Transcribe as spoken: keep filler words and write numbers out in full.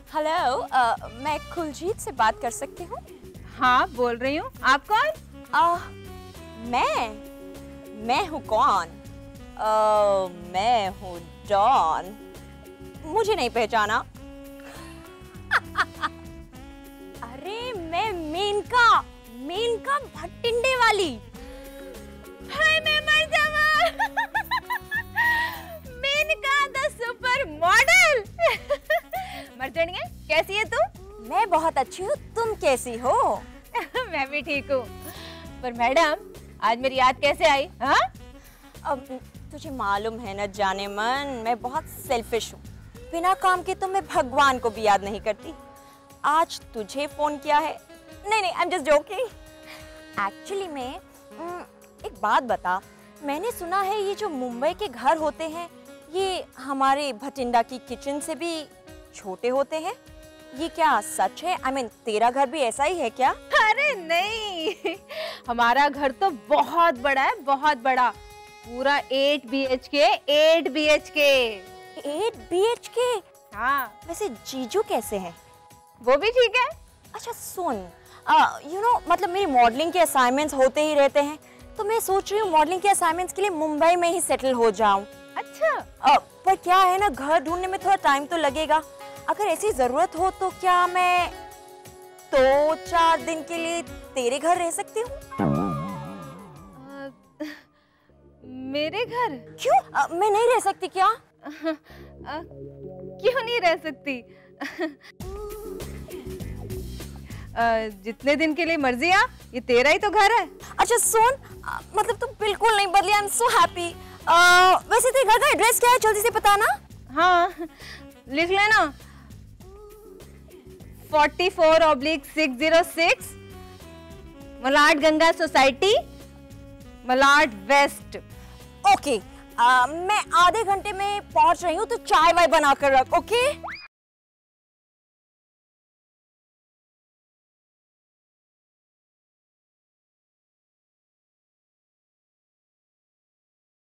Hello, uh, मैं कुलजीत से बात कर सकती हूँ? हाँ, बोल रही हूँ। आप कौन? uh, मैं मैं हूँ कौन? uh, मैं हूँ डॉन। मुझे नहीं पहचाना? अरे मैं मेनका मेनका भटिंडे वाली। हाय, मैं मर जाऊँ। Menaka the supermodel. मर्जनिया, कैसी है तू? मैं बहुत अच्छी हूँ, तुम कैसी हो? मैं भी ठीक हूँ। पर मैडम, आज मेरी याद कैसे आई? हाँ? अब तुझे मालूम है न जाने मन, मैं बहुत सेल्फिश हूँ। बिना काम के तो मैं भगवान को भी याद नहीं करती। आज तुझे फोन किया है। नहीं नहीं, I am just joking. Actually में एक बात बता, मैंने सुना है ये जो मुंबई के घर होते हैं ये हमारे भटिंडा की किचन से भी छोटे होते हैं। ये क्या सच है? आई I मीन mean, तेरा घर भी ऐसा ही है क्या? अरे नहीं, हमारा घर तो बहुत बड़ा है, बहुत बड़ा। पूरा eight B H K, eight B H K. Eight B H K? हाँ। वैसे जीजू कैसे हैं? वो भी ठीक है। अच्छा सुन, यू नो मतलब मेरी मॉडलिंग के असाइनमेंट्स होते ही रहते हैं, तो मैं सोच रही हूँ मॉडलिंग के असाइनमेंट्स के लिए मुंबई में ही सेटल हो जाऊँ। अच्छा। uh, पर क्या है ना, घर ढूंढने में थोड़ा टाइम तो लगेगा। अगर ऐसी जरूरत हो तो क्या मैं दो चार दिन के लिए तेरे घर रह सकती हूँ? मेरे घर? क्यों? uh, मैं नहीं रह सकती क्या? आ, आ, क्यों नहीं रह सकती? आ, जितने दिन के लिए मर्जी आ, ये तेरा ही तो घर है। अच्छा सुन, uh, मतलब तुम बिल्कुल नहीं बदली। I am so happy. वैसे तेरे घर का एड्रेस क्या है, जल्दी से बताना। हाँ, लिख लेना। Forty four oblique six zero six, Malad Ganga society, Malad west. Okay, okay, uh, मैं आधे घंटे में पहुंच रही हूँ, तो चाय वाय बना कर रख। Okay okay?